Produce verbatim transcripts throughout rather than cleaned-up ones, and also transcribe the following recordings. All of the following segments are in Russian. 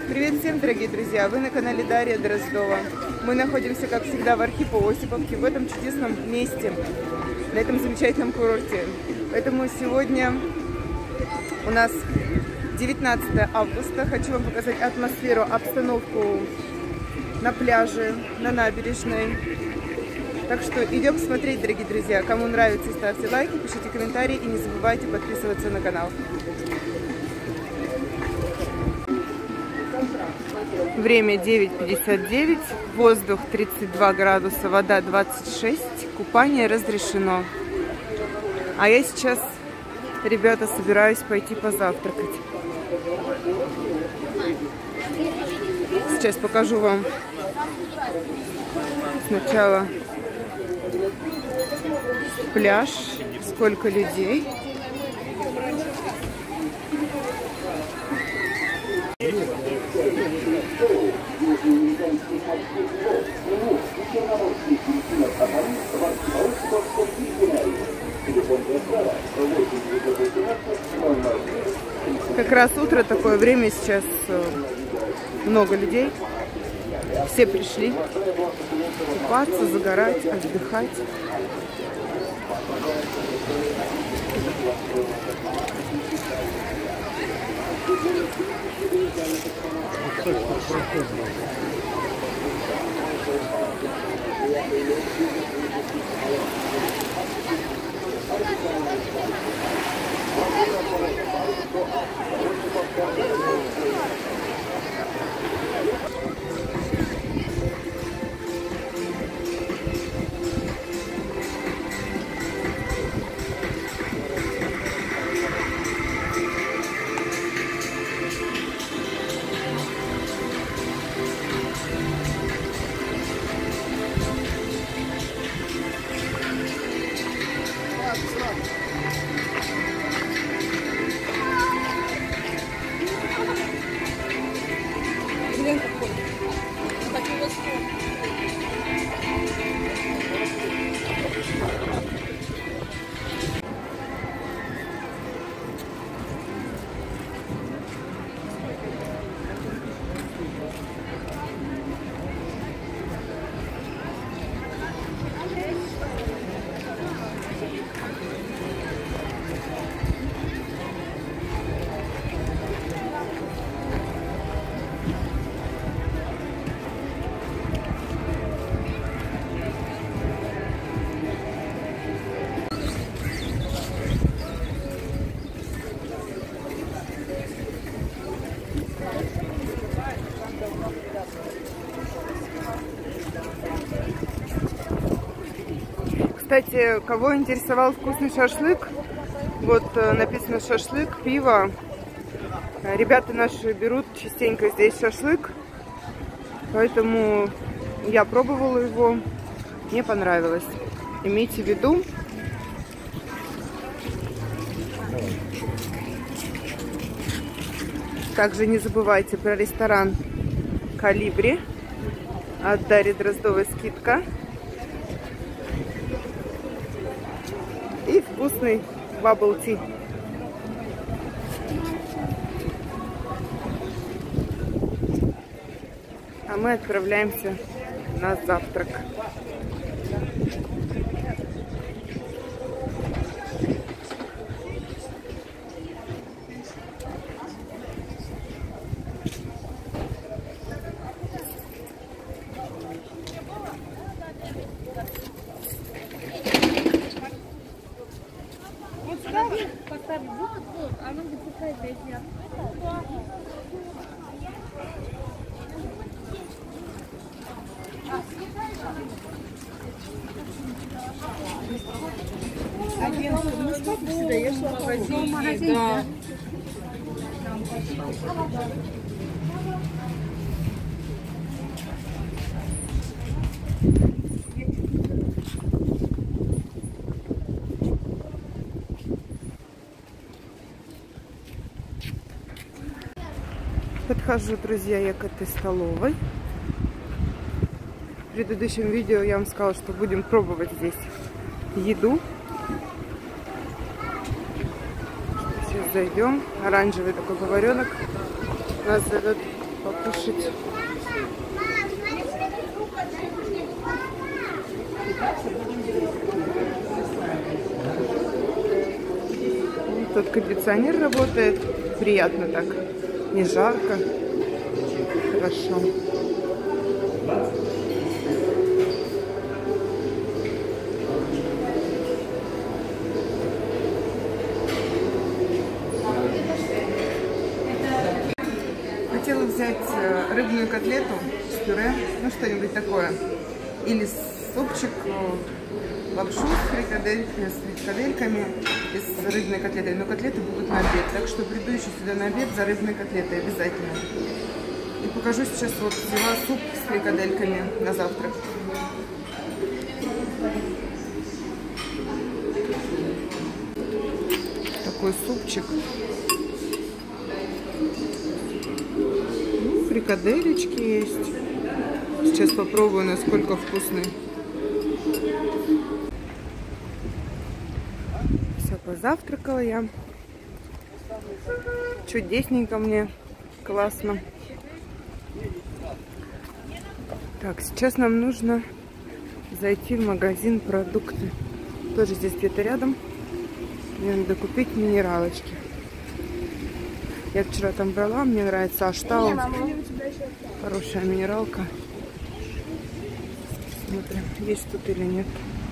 Привет всем, дорогие друзья! Вы на канале Дарья Дроздова. Мы находимся, как всегда, в Архипо-Осиповке, в этом чудесном месте, на этом замечательном курорте. Поэтому сегодня у нас девятнадцатое августа. Хочу вам показать атмосферу, обстановку на пляже, на набережной. Так что идем смотреть, дорогие друзья. Кому нравится, ставьте лайки, пишите комментарии и не забывайте подписываться на канал. Время девять пятьдесят девять, воздух тридцать два градуса, вода двадцать шесть, купание разрешено. А я сейчас, ребята, собираюсь пойти позавтракать. Сейчас покажу вам сначала пляж, сколько людей. Как раз утро, такое время сейчас, много людей. Все пришли купаться, загорать, отдыхать. Кстати, кого интересовал вкусный шашлык, вот написано шашлык, пиво. Ребята наши берут частенько здесь шашлык, поэтому я пробовала его, мне понравилось. Имейте в виду. Также не забывайте про ресторан «Колибри», от Дарьи Дроздовой скидка. И вкусный бабл ти. А мы отправляемся на завтрак. Поставь вот, вот, она будет какая-то если Один, ну сколько ты даешь в магазине? Да. Подхожу, друзья, я к этой столовой. В предыдущем видео я вам сказала, что будем пробовать здесь еду. Сейчас зайдем. Оранжевый такой поваренок нас зовет покушать. Тут кондиционер работает. Приятно так. Не жарко. Хорошо. Хотела взять рыбную котлету с пюре, ну что-нибудь такое. Или супчик, лапшу с фрикадельками, с фрикадельками и с рыбной котлетой. Но котлеты будут на обед, так что приду еще сюда на обед за рыбной котлетой обязательно. И покажу сейчас, вот взяла суп с фрикадельками на завтрак. Такой супчик. Ну, фрикадельки есть. Сейчас попробую, насколько вкусный. Все, позавтракала я. Чудесненько мне. Классно. Так, сейчас нам нужно зайти в магазин продукты. Тоже здесь где-то рядом. Мне надо купить минералочки. Я вчера там брала, мне нравится Аштау. Хорошая минералка. Смотрим, есть тут или нет.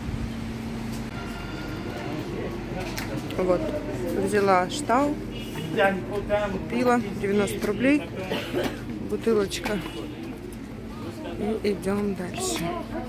Вот, взяла Аштау. Купила девяносто рублей. Бутылочка. И идем дальше.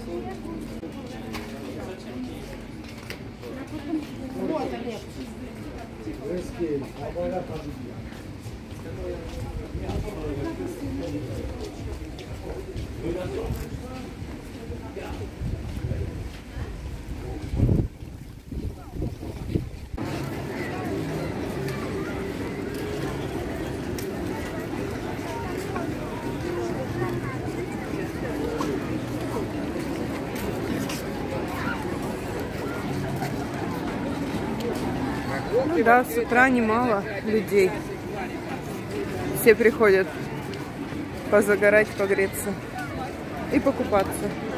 Ну да, с утра немало людей. Все приходят позагорать, погреться и покупаться.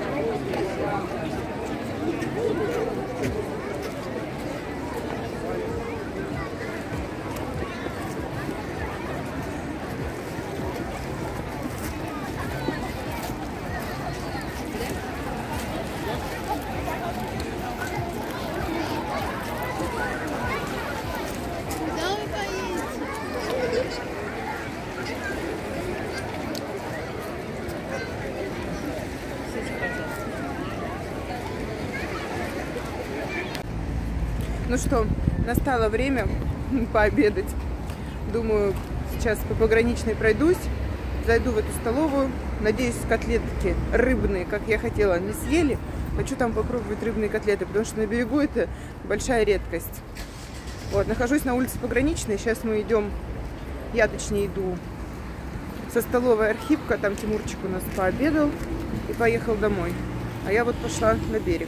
Ну что, настало время пообедать. Думаю, сейчас по пограничной пройдусь, зайду в эту столовую. Надеюсь, котлетки рыбные, как я хотела, не съели. Хочу там попробовать рыбные котлеты, потому что на берегу это большая редкость. Вот, нахожусь на улице Пограничной. Сейчас мы идем, я точнее иду со столовой Архипка. Там Тимурчик у нас пообедал и поехал домой. А я вот пошла на берег.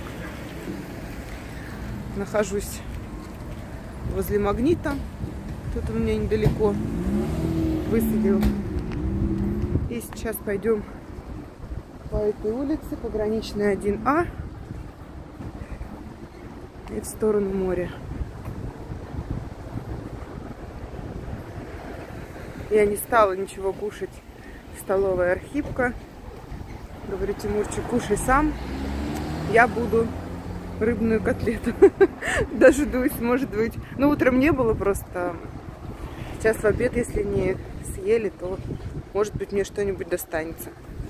Нахожусь возле Магнита. Тут у меня недалеко высадил. И сейчас пойдем по этой улице, Пограничная один А, и в сторону моря. Я не стала ничего кушать в столовой Архипка. Говорю, Тимурчик, кушай сам. Я буду рыбную котлету дождусь, может быть. Ну, утром не было просто. Сейчас в обед, если не съели, то, может быть, мне что-нибудь достанется.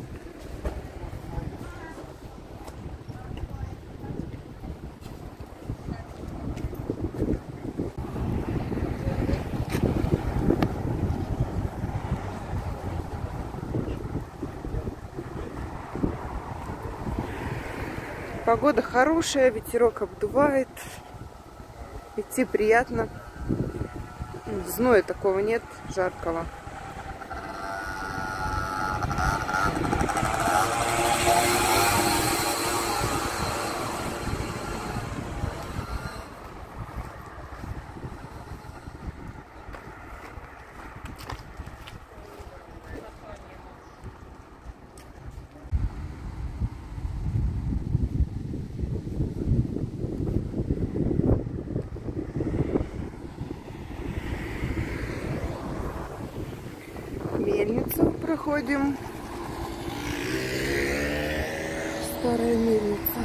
Погода хорошая, ветерок обдувает. Идти приятно. Зноя такого нет, жаркого. Мельницу проходим. Старая мельница.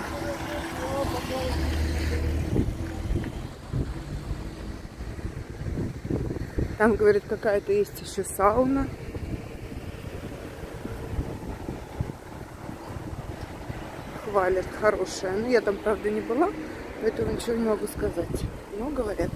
Там, говорит, какая-то есть еще сауна. Хвалят, хорошая. Ну, я там, правда, не была, поэтому ничего не могу сказать. Но говорят.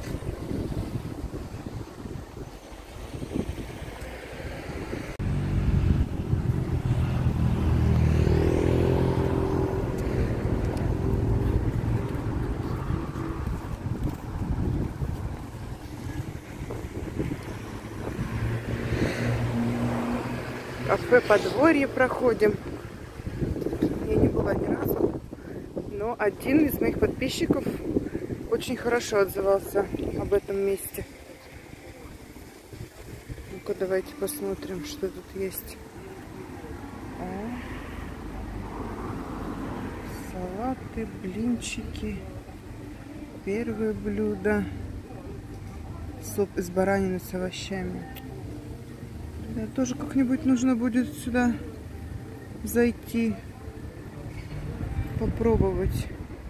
Кафе Подворье проходим. Я не была ни разу, но один из моих подписчиков очень хорошо отзывался об этом месте. Ну-ка, давайте посмотрим, что тут есть. О, салаты, блинчики. Первое блюдо. Суп из баранины с овощами. Да, тоже как-нибудь нужно будет сюда зайти, попробовать.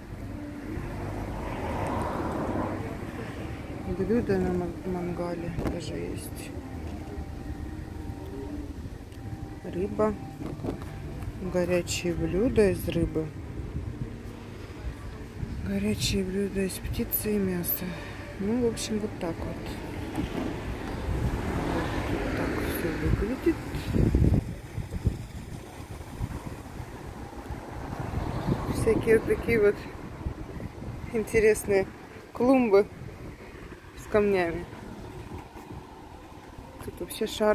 Блюдо на мангале даже есть. Рыба. Горячие блюда из рыбы. Горячие блюда из птицы и мяса. Ну, в общем, вот так вот. Вот так все выглядит. Всякие вот такие вот интересные клумбы с камнями. Тут вообще шар.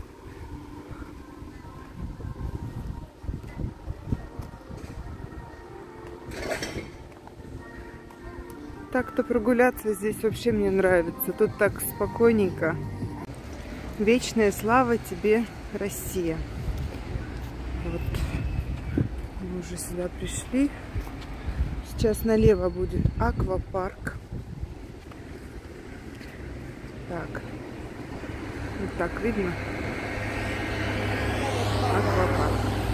Так-то прогуляться здесь вообще мне нравится. Тут так спокойненько. Вечная слава тебе, Россия. Вот. Мы уже сюда пришли. Сейчас налево будет аквапарк. Так. Вот так видно. Аквапарк.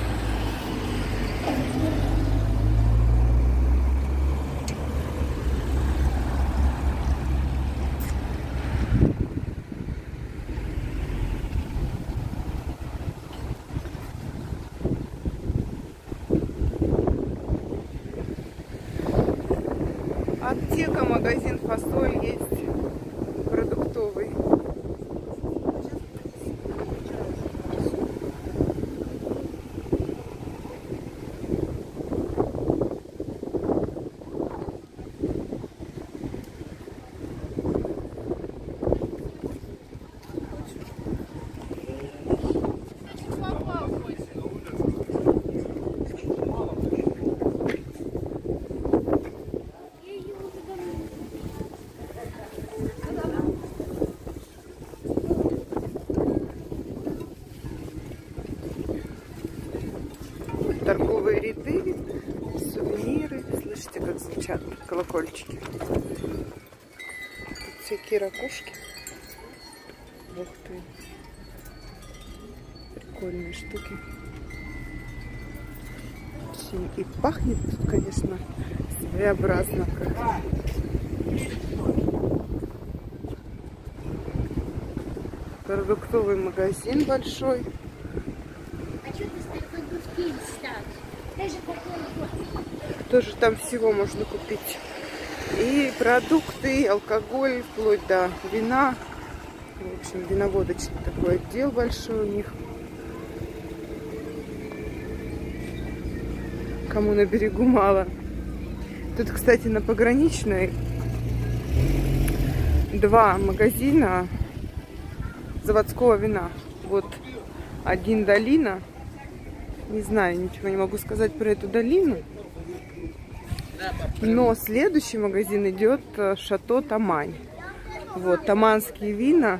Аптека, магазин «Фасоль» есть, продуктовый. Торговые ряды, сувениры. Слышите, как звучат колокольчики. Тут всякие ракушки. Ух ты. Прикольные штуки. И пахнет тут, конечно, своеобразно. Как. Продуктовый магазин большой. Тоже там всего можно купить. И продукты, и алкоголь, вплоть до вина. В общем, виноводочный такой отдел большой у них. Кому на берегу мало. Тут, кстати, на Пограничной два магазина заводского вина. Вот один «Долина». Не знаю, ничего не могу сказать про эту долину. Но следующий магазин идет «Шато Тамань». Вот, таманские вина.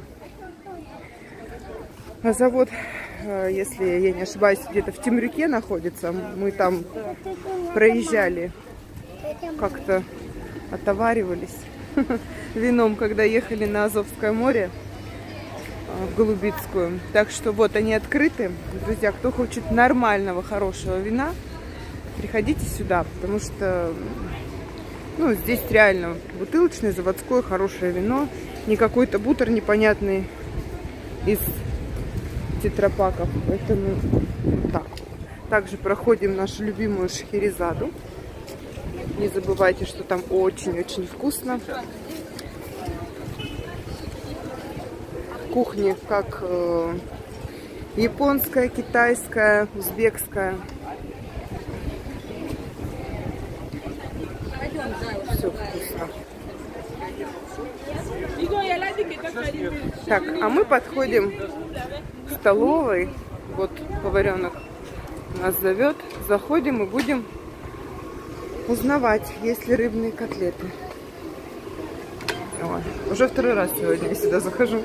А завод, если я не ошибаюсь, где-то в Темрюке находится. Мы там проезжали, как-то отоваривались вином, когда ехали на Азовское море. в Голубицкую. Так что вот они открыты. Друзья, кто хочет нормального, хорошего вина, приходите сюда, потому что ну, здесь реально бутылочное, заводское, хорошее вино. Не какой-то бутер непонятный из тетрапаков. Поэтому вот так. Также проходим нашу любимую Шахерезаду. Не забывайте, что там очень-очень вкусно. Кухни как э, японская, китайская, узбекская. Все вкусно. Так, а мы подходим к столовой. Вот поваренок нас зовет. Заходим и будем узнавать, есть ли рыбные котлеты. Ой, уже второй раз сегодня я сюда захожу.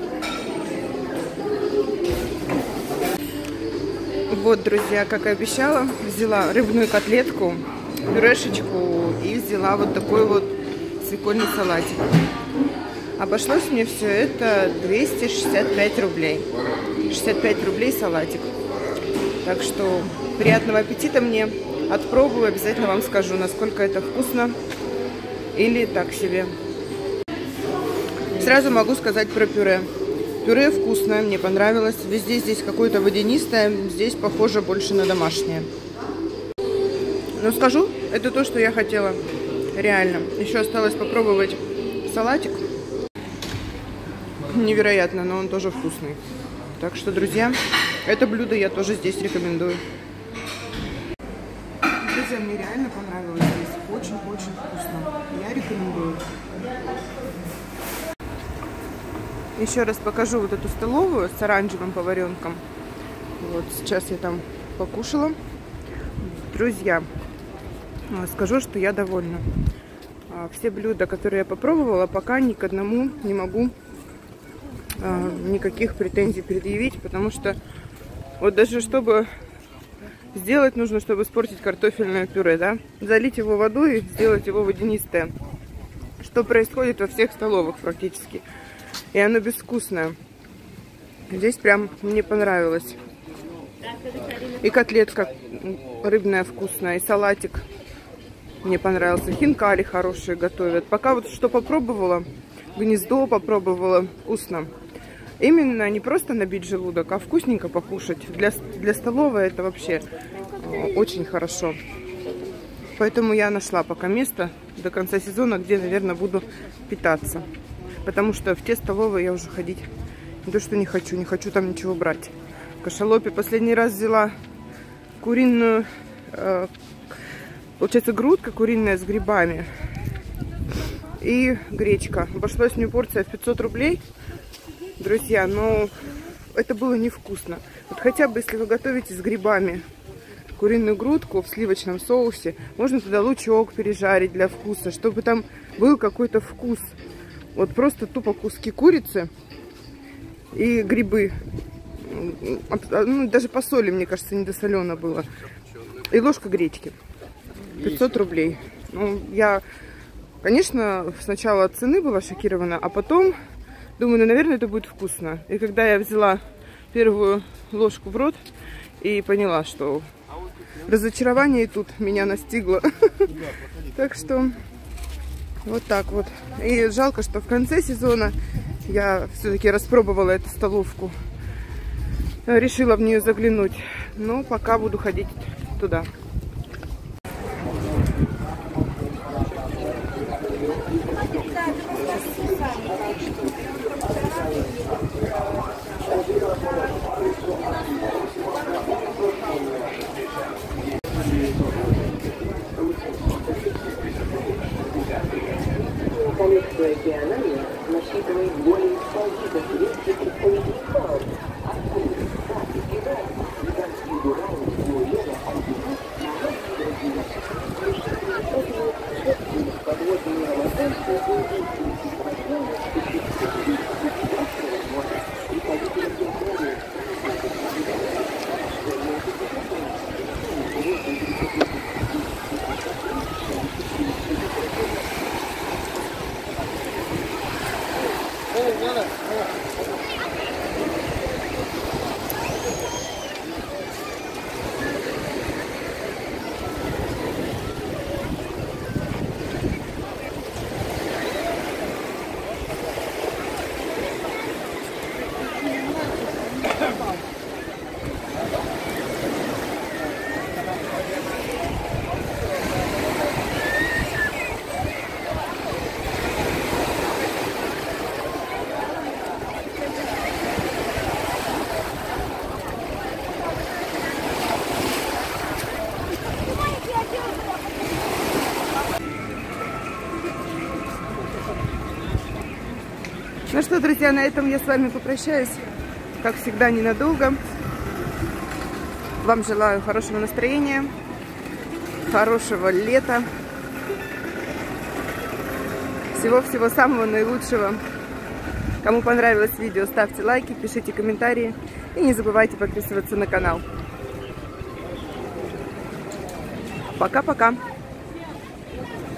Вот, друзья, как и обещала, взяла рыбную котлетку, пюрешечку и взяла вот такой вот свекольный салатик. Обошлось мне все это двести шестьдесят пять рублей. шестьдесят пять рублей салатик. Так что приятного аппетита мне. Отпробую, обязательно вам скажу, насколько это вкусно или так себе. Сразу могу сказать про пюре. Пюре вкусное, мне понравилось. Везде здесь какое-то водянистое, здесь похоже больше на домашнее. Но скажу, это то, что я хотела. Реально. Еще осталось попробовать салатик. Невероятно, но он тоже вкусный. Так что, друзья, это блюдо я тоже здесь рекомендую. Друзья, мне реально понравилось здесь. Очень-очень вкусно. Я рекомендую. Еще раз покажу вот эту столовую с оранжевым поваренком. Вот сейчас я там покушала. Друзья, скажу, что я довольна. Все блюда, которые я попробовала, пока ни к одному не могу никаких претензий предъявить, потому что вот даже чтобы сделать, нужно, чтобы испортить картофельное пюре, да, залить его водой и сделать его водянистое, что происходит во всех столовых практически. И оно безвкусное. Здесь прям мне понравилось. И котлетка рыбная вкусная, и салатик мне понравился. Хинкали хорошие готовят. Пока вот что попробовала, гнездо попробовала, вкусно. Именно не просто набить желудок, а вкусненько покушать. Для, для столовой это вообще очень хорошо. Поэтому я нашла пока место до конца сезона, где, наверное, буду питаться. Потому что в те столовые я уже ходить не то, что не хочу, не хочу там ничего брать. В кашалопе последний раз взяла куриную, э, получается, грудка куриная с грибами и гречка. Обошлась мне порция в пятьсот рублей, друзья, но это было невкусно. Вот хотя бы, если вы готовите с грибами куриную грудку в сливочном соусе, можно туда лучок пережарить для вкуса, чтобы там был какой-то вкус. Вот просто тупо куски курицы и грибы. Ну, даже по соли, мне кажется, недосолено было. И ложка гречки. пятьсот рублей. Ну, я, конечно, сначала от цены была шокирована, а потом думаю, ну, наверное, это будет вкусно. И когда я взяла первую ложку в рот и поняла, что разочарование тут меня настигло. Так что вот так вот. И жалко, что в конце сезона я все-таки распробовала эту столовку. Решила в нее заглянуть. Но пока буду ходить туда. Коллекция океанария насчитывает более ста видов редких представителей. что, друзья, на этом я с вами попрощаюсь. Как всегда, ненадолго. Вам желаю хорошего настроения, хорошего лета. Всего-всего самого наилучшего. Кому понравилось видео, ставьте лайки, пишите комментарии. И не забывайте подписываться на канал. Пока-пока.